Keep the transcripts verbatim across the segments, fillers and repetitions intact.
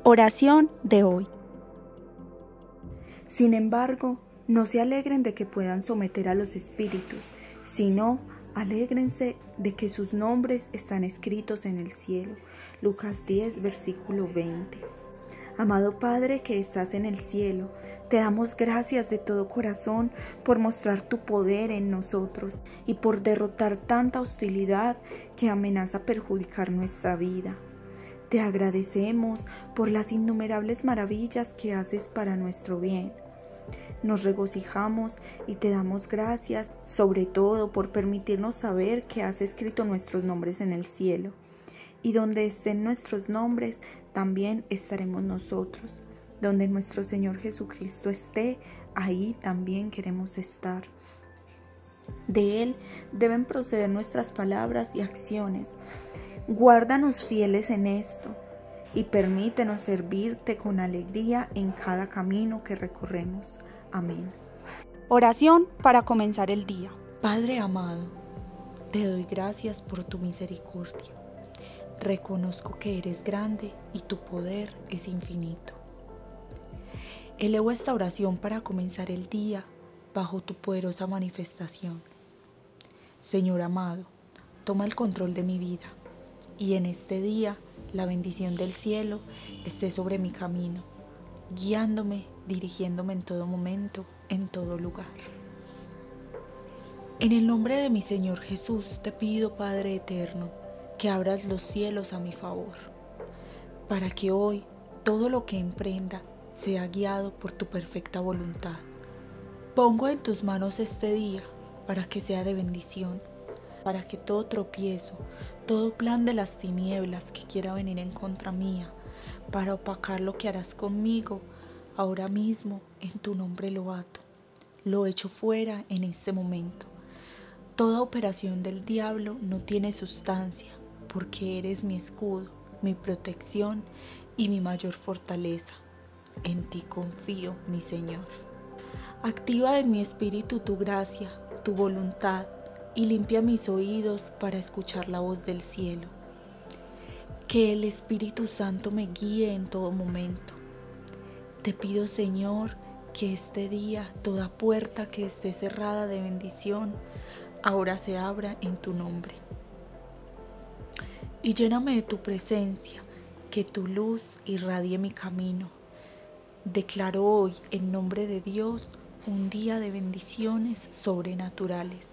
Oración de hoy. Sin embargo, no se alegren de que puedan someter a los espíritus, sino alégrense de que sus nombres están escritos en el cielo. Lucas diez, versículo veinte. Amado Padre que estás en el cielo, te damos gracias de todo corazón por mostrar tu poder en nosotros y por derrotar tanta hostilidad que amenaza perjudicar nuestra vida. Te agradecemos por las innumerables maravillas que haces para nuestro bien. Nos regocijamos y te damos gracias, sobre todo por permitirnos saber que has escrito nuestros nombres en el cielo. Y donde estén nuestros nombres, también estaremos nosotros. Donde nuestro Señor Jesucristo esté, ahí también queremos estar. De Él deben proceder nuestras palabras y acciones. Guárdanos fieles en esto y permítenos servirte con alegría en cada camino que recorremos. Amén. Oración para comenzar el día. Padre amado, te doy gracias por tu misericordia. Reconozco que eres grande y tu poder es infinito. Elevo esta oración para comenzar el día bajo tu poderosa manifestación. Señor amado, toma el control de mi vida. Y en este día, la bendición del cielo esté sobre mi camino, guiándome, dirigiéndome en todo momento, en todo lugar. En el nombre de mi Señor Jesús, te pido, Padre eterno, que abras los cielos a mi favor, para que hoy todo lo que emprenda sea guiado por tu perfecta voluntad. Pongo en tus manos este día para que sea de bendición, para que todo tropiezo, todo plan de las tinieblas que quiera venir en contra mía, para opacar lo que harás conmigo, ahora mismo en tu nombre lo ato, lo echo fuera en este momento. Toda operación del diablo no tiene sustancia, porque eres mi escudo, mi protección y mi mayor fortaleza. En ti confío, mi Señor. Activa en mi espíritu tu gracia, tu voluntad, y limpia mis oídos para escuchar la voz del cielo. Que el Espíritu Santo me guíe en todo momento. Te pido, Señor, que este día toda puerta que esté cerrada de bendición ahora se abra en tu nombre. Y lléname de tu presencia, que tu luz irradie mi camino. Declaro hoy, en nombre de Dios, un día de bendiciones sobrenaturales.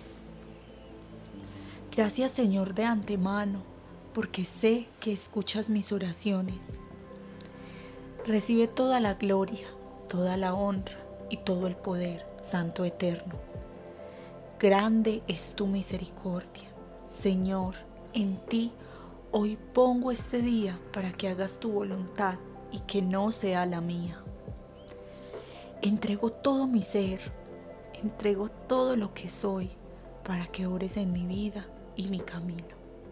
Gracias, Señor, de antemano, porque sé que escuchas mis oraciones. Recibe toda la gloria, toda la honra y todo el poder, Santo Eterno. Grande es tu misericordia. Señor, en ti hoy pongo este día para que hagas tu voluntad y que no sea la mía. Entrego todo mi ser, entrego todo lo que soy para que obres en mi vida y mi camino.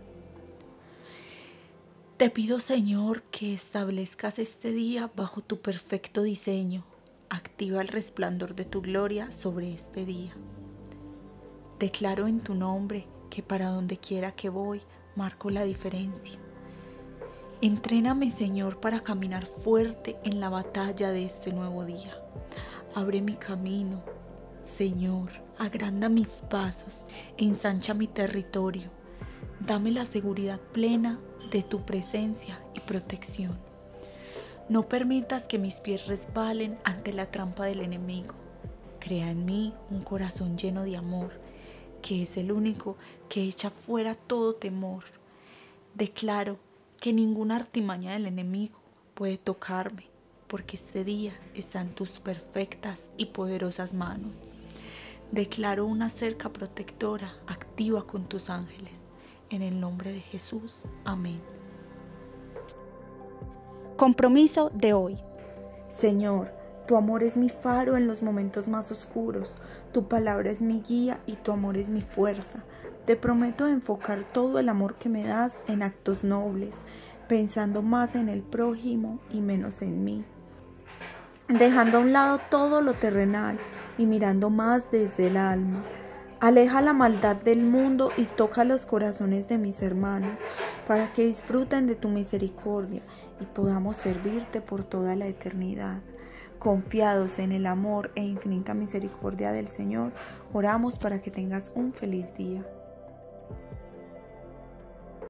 Te pido, Señor, que establezcas este día bajo tu perfecto diseño. Activa el resplandor de tu gloria sobre este día. Declaro en tu nombre que para donde quiera que voy, marco la diferencia. Entréname, Señor, para caminar fuerte en la batalla de este nuevo día. Abre mi camino, Señor, agranda mis pasos, ensancha mi territorio. Dame la seguridad plena de tu presencia y protección. No permitas que mis pies resbalen ante la trampa del enemigo. Crea en mí un corazón lleno de amor, que es el único que echa fuera todo temor. Declaro que ninguna artimaña del enemigo puede tocarme, porque este día está en tus perfectas y poderosas manos. Declaro una cerca protectora activa con tus ángeles. En el nombre de Jesús. Amén. Compromiso de hoy. Señor, tu amor es mi faro en los momentos más oscuros. Tu palabra es mi guía y tu amor es mi fuerza. Te prometo enfocar todo el amor que me das en actos nobles, pensando más en el prójimo y menos en mí. Dejando a un lado todo lo terrenal y mirando más desde el alma. Aleja la maldad del mundo y toca los corazones de mis hermanos, para que disfruten de tu misericordia y podamos servirte por toda la eternidad. Confiados en el amor e infinita misericordia del Señor, oramos para que tengas un feliz día.